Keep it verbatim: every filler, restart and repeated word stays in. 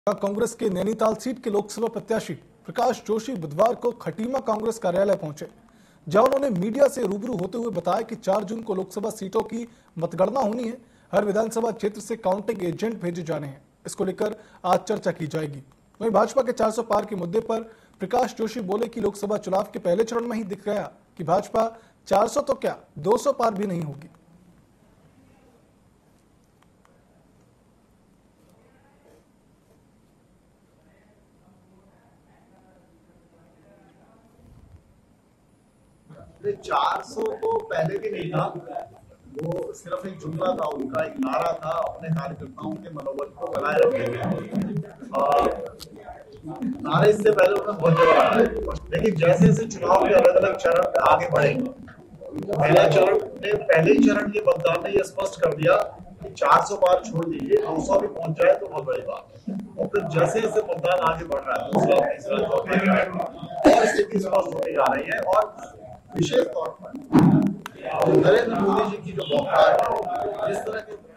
कांग्रेस के नैनीताल सीट के लोकसभा प्रत्याशी प्रकाश जोशी बुधवार को खटीमा कांग्रेस कार्यालय पहुंचे, जहां उन्होंने मीडिया से रूबरू होते हुए बताया कि चार जून को लोकसभा सीटों की मतगणना होनी है। हर विधानसभा क्षेत्र से काउंटिंग एजेंट भेजे जाने हैं। इसको लेकर आज चर्चा की जाएगी। वहीं भाजपा के चार सौ पार के मुद्दे पर प्रकाश जोशी बोले कि लोकसभा चुनाव के पहले चरण में ही दिख गया कि भाजपा चार सौ तो क्या दो सौ पार भी नहीं होगी। चार सौ तो पहले भी नहीं था, वो सिर्फ एक जुमला था, उनका एक नारा था अपने कार्यकर्ताओं के मनोबल को बनाए रखने के। नारे इससे पहले उन्होंने बहुत जगह है, लेकिन जैसे जैसे चुनाव के अलग अलग चरण आगे बढ़ेंगे, पहला चरण ने पहले ही चरण के मतदान ने यह स्पष्ट कर दिया कि चार सौ पार छोड़ दीजिए, दो सौ भी पहुंच जाए तो बहुत बड़ी बात है। और फिर जैसे जैसे मतदान आगे बढ़ रहा है, दूसरा तीसरा चौथा और स्थिति स्पष्ट होती जा रही है। और विशेष तौर पर नरेंद्र मोदी जी की जो बौखलाहट है, जिस तरह के